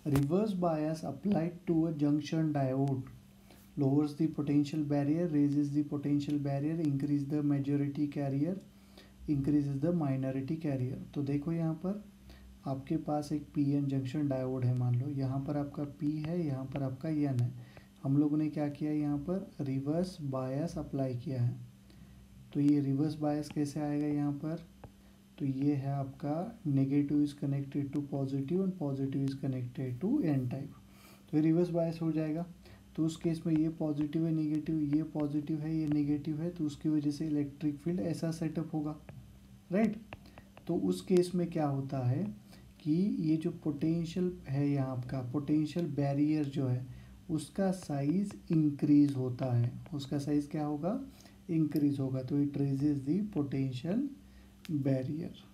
reverse bias applied to a junction diode lowers the potential barrier, raises the potential barrier, increase the majority carrier, increases the minority carrier। तो देखो यहाँ पर आपके पास एक P N junction diode है, मान लो यहाँ पर आपका पी है, यहाँ पर आपका एन है। हम लोगों ने क्या किया, यहाँ पर रिवर्स बायस अप्लाई किया है। तो ये रिवर्स बायस कैसे आएगा यहाँ पर, तो ये है आपका negative is connected to positive and positive is connected to N type, तो ये रिवर्स बायस हो जाएगा। तो उस केस में ये पॉजिटिव है, नेगेटिव, ये पॉजिटिव है, ये नेगेटिव है, तो उसकी वजह से इलेक्ट्रिक फील्ड ऐसा सेटअप होगा, राइट। तो उस केस में क्या होता है कि ये जो पोटेंशियल है, यहाँ आपका पोटेंशियल बैरियर जो है उसका साइज इंक्रीज होता है, उसका साइज क्या होगा, इंक्रीज होगा। तो it raises the potential barrier.